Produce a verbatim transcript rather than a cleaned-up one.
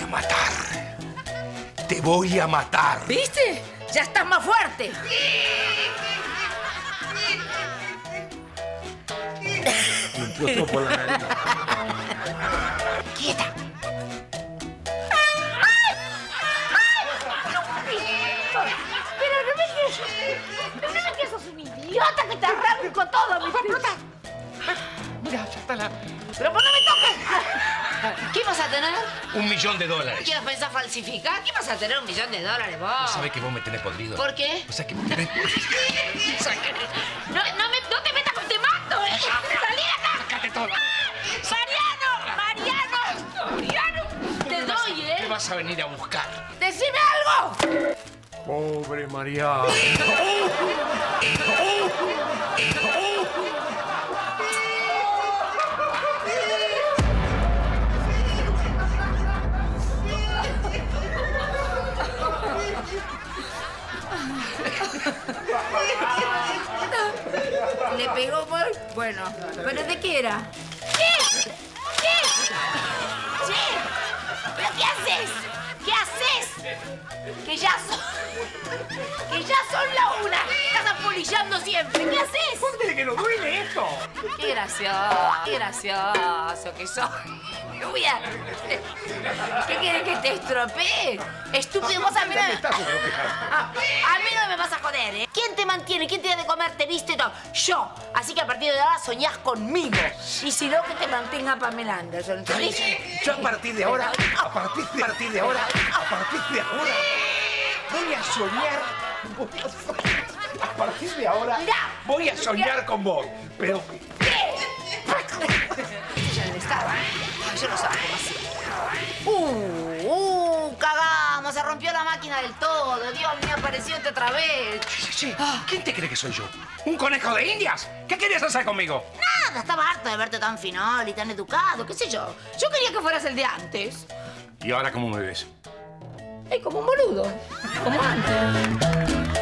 matar. Te voy a matar. ¿Viste? Ya estás más fuerte. Limpió todo por la nariz. Quieta. Pero no me que... No me que sos un idiota que te arranco todo, mi fruta. Mira, ya está la... Pero pues no me toques. ¿Qué vas a tener? Un millón de dólares. ¿Qué pensás falsificar? ¿Qué vas a tener un millón de dólares vos? ¿Sabes que vos me tenés podrido? ¿Por qué? O sea que me tenés... No, no, me, no te metas con te mato, ¿eh? ¡Salí de acá! ¡Sácate todo! ¡Mariano! ¡Mariano! ¡Mariano! Te doy, ¿eh? ¿Qué vas a venir a buscar? ¡Decime algo! Pobre Mariano. ¿Le pegó por...? Bueno, ¿pero de qué era? ¿Qué? ¿Qué? ¿Sí? ¿Pero qué haces? ¿Qué haces? Que ya son... Que ya son la una. Estás apolillando siempre. ¿Qué haces? ¿Dónde que no duele esto? Qué gracioso, qué gracioso que soy. Lluvia. ¿Qué quieres que te estropee? Estúpido, vos a mí no me... A, a mí no me vas a joder, ¿eh? ¿Quién te mantiene? ¿Quién te da de comer? ¿Te viste todo? Yo. Así que a partir de ahora soñás conmigo. Y si no, que te mantenga Pamela Anderson. Yo a partir de ahora, a partir de, a partir de ahora, a partir de ahora, voy a soñar, voy a soñar. A partir de ahora, Mirá. voy a soñar con vos. Pero... ¿Qué? Ya debe estar, ¿eh? Yo no sabía cómo hacía. Uh, uh, cagamos, se rompió la máquina del todo. Dios mío, apareció otra vez. Sí, sí, ¿quién te cree que soy yo? ¿Un conejo de indias? ¿Qué querías hacer conmigo? Nada, estaba harta de verte tan finol y tan educado, qué sé yo. Yo quería que fueras el de antes. ¿Y ahora cómo me ves? Ay, como un boludo. Como antes.